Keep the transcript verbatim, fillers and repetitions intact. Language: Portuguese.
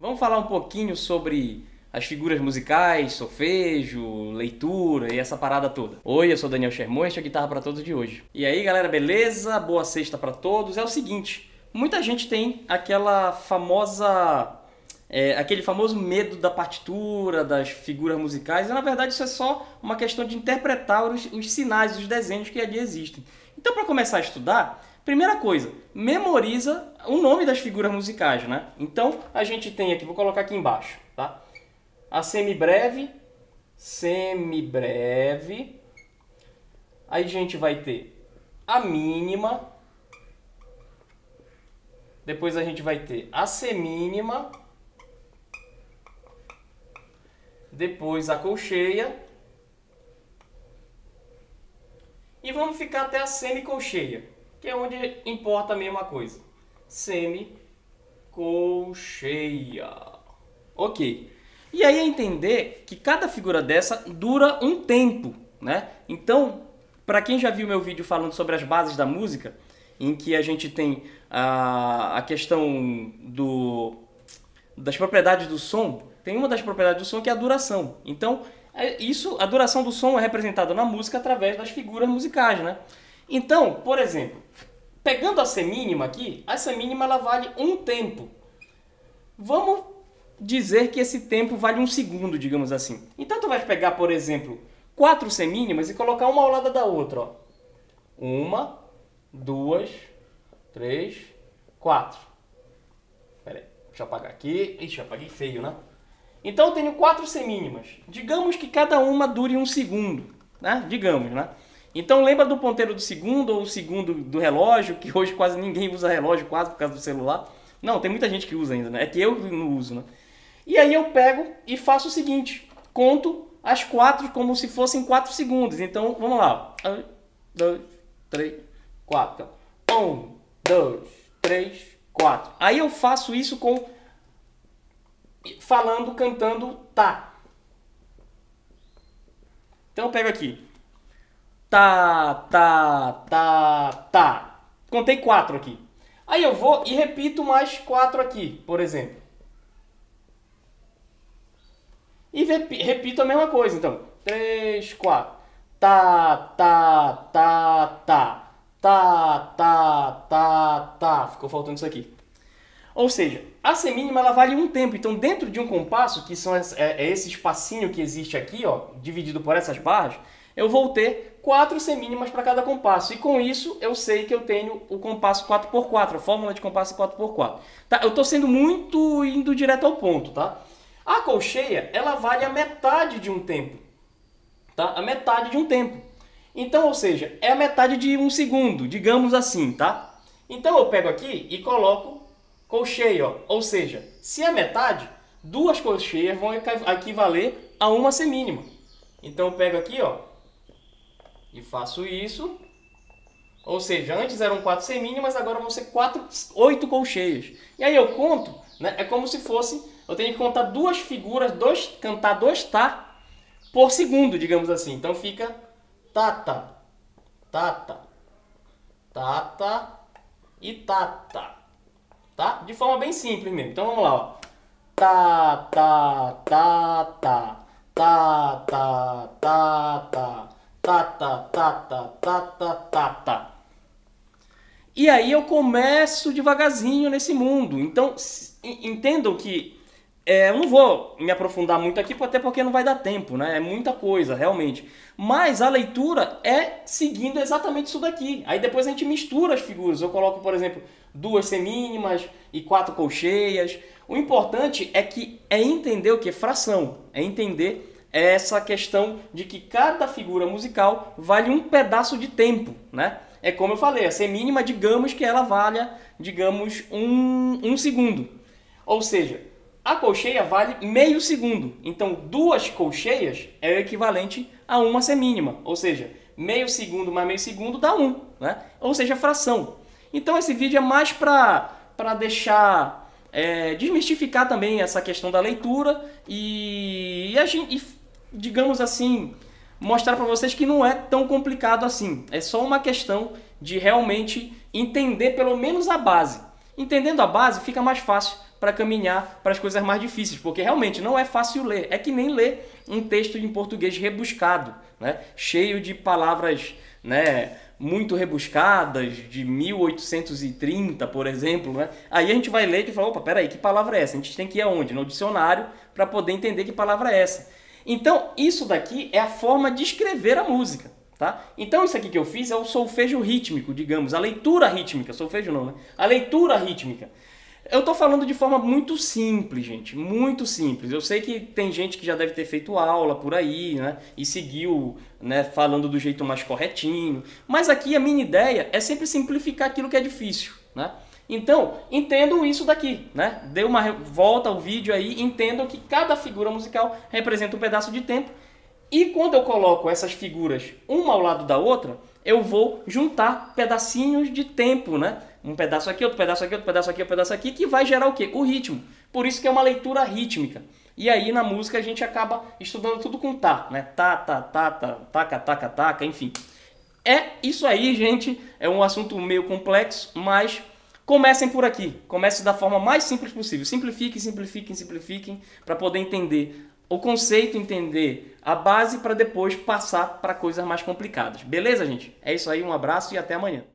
Vamos falar um pouquinho sobre as figuras musicais, solfejo, leitura e essa parada toda. Oi, eu sou Daniel Sherman, este é a Guitarra para Todos de hoje. E aí, galera, beleza? Boa sexta para todos. É o seguinte, muita gente tem aquela famosa... É, aquele famoso medo da partitura, das figuras musicais, e na verdade isso é só uma questão de interpretar os, os sinais, os desenhos que ali existem. Então, para começar a estudar, primeira coisa, memoriza o nome das figuras musicais, né? Então, a gente tem aqui, vou colocar aqui embaixo, tá? A semibreve, semibreve, aí a gente vai ter a mínima, depois a gente vai ter a semínima, depois a colcheia, e vamos ficar até a semicolcheia, que é onde importa a mesma coisa. Semicolcheia. Ok. E aí é entender que cada figura dessa dura um tempo, né? Então, para quem já viu meu vídeo falando sobre as bases da música, em que a gente tem a, a questão do, das propriedades do som, tem uma das propriedades do som que é a duração. Então, é isso, a duração do som é representada na música através das figuras musicais, né? Então, por exemplo, pegando a semínima aqui, a semínima ela vale um tempo. Vamos dizer que esse tempo vale um segundo, digamos assim. Então, tu vai pegar, por exemplo, quatro semínimas e colocar uma ao lado da outra, ó. Uma, duas, três, quatro. Pera aí, deixa eu apagar aqui. Ixi, eu apaguei feio, né? Então eu tenho quatro semínimas. Digamos que cada uma dure um segundo, né? Digamos, né? Então lembra do ponteiro do segundo ou o segundo do relógio, que hoje quase ninguém usa relógio, quase por causa do celular. Não, tem muita gente que usa ainda, né? É que eu não uso, né? E aí eu pego e faço o seguinte, conto as quatro como se fossem quatro segundos. Então vamos lá. Um, dois, três, quatro. Um, dois, três, quatro. Aí eu faço isso com... falando, cantando tá. Então eu pego aqui. Tá, tá, tá, tá. Contei quatro aqui. Aí eu vou e repito mais quatro aqui, por exemplo. E repito a mesma coisa, então. Três, quatro. Tá, tá, tá, tá. Tá, tá, tá, tá. Ficou faltando isso aqui. Ou seja, a semínima ela vale um tempo. Então, dentro de um compasso, que são esse, é, é esse espacinho que existe aqui, ó, dividido por essas barras, eu vou ter quatro semínimas para cada compasso. E com isso, eu sei que eu tenho o compasso quatro por quatro, a fórmula de compasso quatro por quatro. Tá? Eu estou sendo muito indo direto ao ponto, tá? A colcheia, ela vale a metade de um tempo. Tá? A metade de um tempo. Então, ou seja, é a metade de um segundo, digamos assim, tá? Então, eu pego aqui e coloco colcheia, ó. Ou seja, se é metade, duas colcheias vão equivaler a uma semínima. Então eu pego aqui, ó, e faço isso. Ou seja, antes eram quatro semínimas, agora vão ser quatro, oito colcheias. E aí eu conto, né? É como se fosse, eu tenho que contar duas figuras, dois, cantar dois tá por segundo, digamos assim. Então fica tata, tata, tata e tata. Tá? De forma bem simples mesmo. Então vamos lá, ó. Tá, tá, tá, tá. Tá, tá, tá, tá. Tá, tá, tá, tá, tá, tá, tá, tá. E aí eu começo devagarzinho nesse mundo. Então, entendam que é, eu não vou me aprofundar muito aqui, até porque não vai dar tempo, né? É muita coisa, realmente. Mas a leitura é seguindo exatamente isso daqui. Aí depois a gente mistura as figuras. Eu coloco, por exemplo, duas semínimas e quatro colcheias. O importante é que é entender o que? Fração. É entender essa questão de que cada figura musical vale um pedaço de tempo, né? É como eu falei, a semínima, digamos que ela valha, digamos, um, um segundo. Ou seja, a colcheia vale meio segundo. Então, duas colcheias é o equivalente a uma semínima. Ou seja, meio segundo mais meio segundo dá um, né? Ou seja, fração. Então, esse vídeo é mais para para deixar, é, desmistificar também essa questão da leitura e, e, a gente, e digamos assim, mostrar para vocês que não é tão complicado assim. É só uma questão de realmente entender pelo menos a base. Entendendo a base, fica mais fácil para caminhar para as coisas mais difíceis, porque realmente não é fácil ler, é que nem ler um texto em português rebuscado, né? Cheio de palavras, né, muito rebuscadas, de mil oitocentos e trinta, por exemplo, né? Aí a gente vai ler e fala, opa, peraí, que palavra é essa? A gente tem que ir aonde? No dicionário, para poder entender que palavra é essa. Então, isso daqui é a forma de escrever a música, tá? Então, isso aqui que eu fiz é o solfejo rítmico, digamos, a leitura rítmica, solfejo não, né? A leitura rítmica. Eu tô falando de forma muito simples, gente, muito simples. Eu sei que tem gente que já deve ter feito aula por aí, né, e seguiu, né, falando do jeito mais corretinho. Mas aqui a minha ideia é sempre simplificar aquilo que é difícil, né? Então, entendam isso daqui, né? Dê uma volta ao vídeo aí, entendam que cada figura musical representa um pedaço de tempo. E quando eu coloco essas figuras uma ao lado da outra, eu vou juntar pedacinhos de tempo, né? Um pedaço aqui, outro pedaço aqui, outro pedaço aqui, outro pedaço aqui, que vai gerar o quê? O ritmo. Por isso que é uma leitura rítmica. E aí na música a gente acaba estudando tudo com tá, né? Tá, tá, tá, tá, taca, taca, taca, enfim. É isso aí, gente. É um assunto meio complexo, mas comecem por aqui. Comecem da forma mais simples possível. Simplifiquem, simplifiquem, simplifiquem, para poder entender o conceito, entender a base, para depois passar para coisas mais complicadas. Beleza, gente? É isso aí, um abraço e até amanhã.